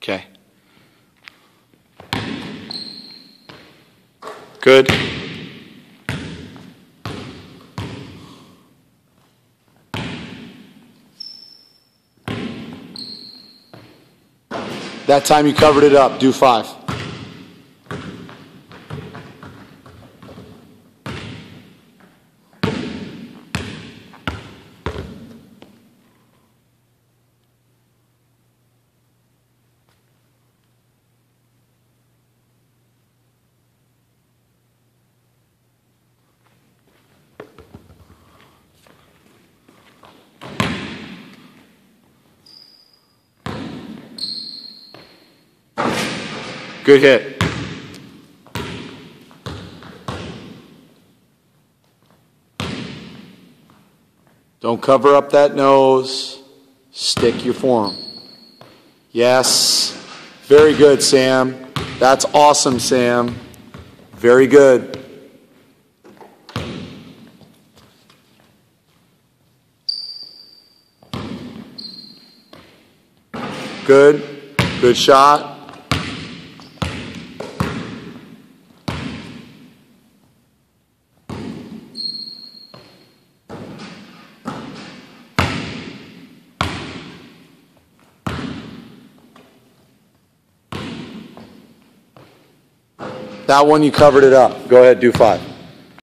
Okay. Good. That time you covered it up. Do 5. Good hit. Don't cover up that nose. Stick your form. Yes. Very good, Sam. That's awesome, Sam. Very good. Good. Good shot. That one you covered it up. Go ahead, do 5.